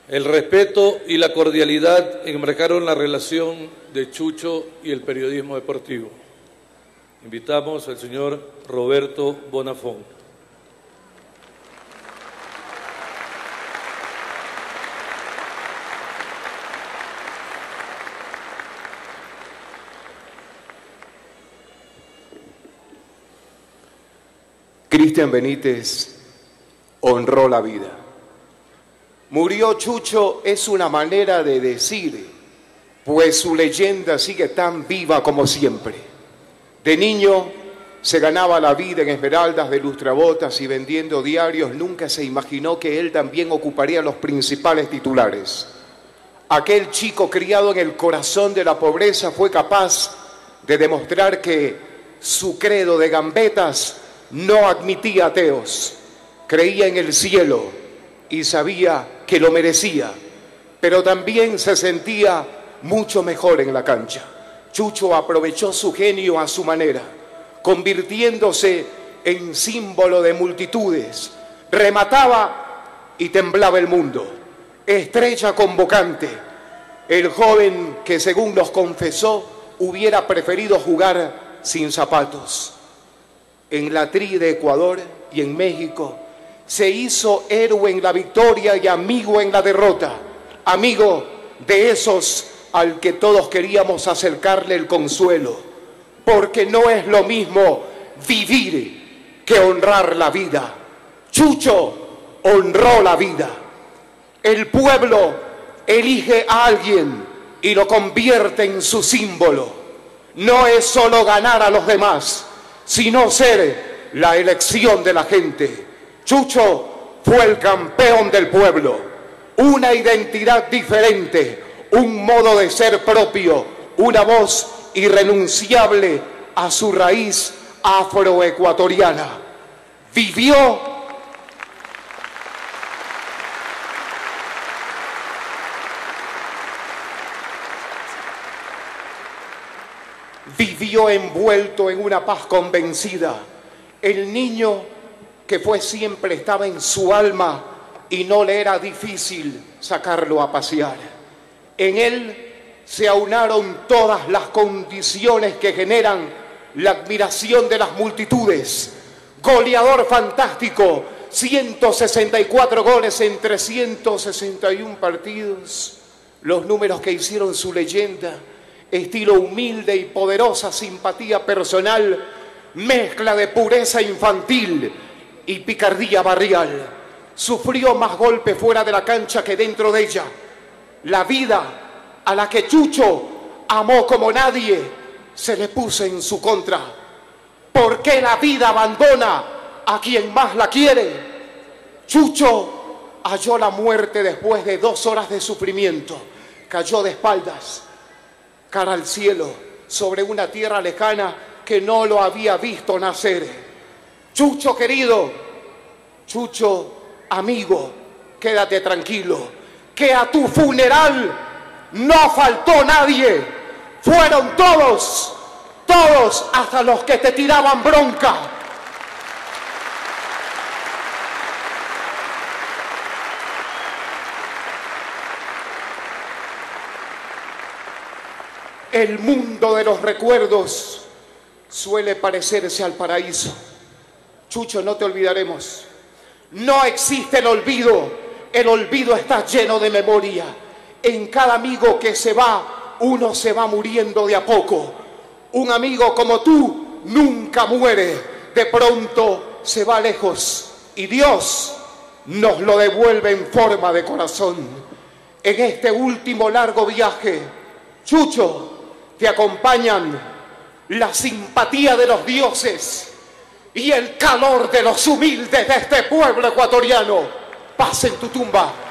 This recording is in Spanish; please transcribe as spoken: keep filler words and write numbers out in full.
El respeto y la cordialidad enmarcaron la relación de Chucho y el periodismo deportivo. Invitamos al señor Roberto Bonafont. Cristian Benítez honró la vida. Murió Chucho es una manera de decir, pues su leyenda sigue tan viva como siempre. De niño se ganaba la vida en Esmeraldas de lustrabotas y vendiendo diarios. Nunca se imaginó que él también ocuparía los principales titulares. Aquel chico criado en el corazón de la pobreza fue capaz de demostrar que su credo de gambetas no admitía ateos. Creía en el cielo y sabía que lo merecía, pero también se sentía mucho mejor en la cancha. Chucho aprovechó su genio a su manera, convirtiéndose en símbolo de multitudes. Remataba y temblaba el mundo. Estrella convocante. El joven que, según nos confesó, hubiera preferido jugar sin zapatos. En la tri de Ecuador y en México se hizo héroe en la victoria y amigo en la derrota. Amigo de esos al que todos queríamos acercarle el consuelo, porque no es lo mismo vivir que honrar la vida. Chucho honró la vida. El pueblo elige a alguien y lo convierte en su símbolo. No es solo ganar a los demás, sino ser la elección de la gente. Chucho fue el campeón del pueblo, una identidad diferente, un modo de ser propio, una voz irrenunciable a su raíz afroecuatoriana. Vivió vivió envuelto en una paz convencida. El niño que fue siempre estaba en su alma y no le era difícil sacarlo a pasear. En él se aunaron todas las condiciones que generan la admiración de las multitudes. Goleador fantástico, ciento sesenta y cuatro goles en trescientos sesenta y uno partidos. Los números que hicieron su leyenda. Estilo humilde y poderosa simpatía personal, mezcla de pureza infantil y picardía barrial. Sufrió más golpes fuera de la cancha que dentro de ella. La vida a la que Chucho amó como nadie se le puso en su contra. ¿Por qué la vida abandona a quien más la quiere? Chucho halló la muerte después de dos horas de sufrimiento. Cayó de espaldas, cara al cielo, sobre una tierra lejana que no lo había visto nacer. Chucho querido, Chucho amigo, quédate tranquilo, que a tu funeral no faltó nadie. Fueron todos, todos, hasta los que te tiraban bronca. El mundo de los recuerdos suele parecerse al paraíso. Chucho, no te olvidaremos. No existe el olvido. El olvido está lleno de memoria. En cada amigo que se va, uno se va muriendo de a poco. Un amigo como tú nunca muere. De pronto se va lejos y Dios nos lo devuelve en forma de corazón. En este último largo viaje, Chucho, te acompañan la simpatía de los dioses y el calor de los humildes de este pueblo ecuatoriano. Paz en tu tumba.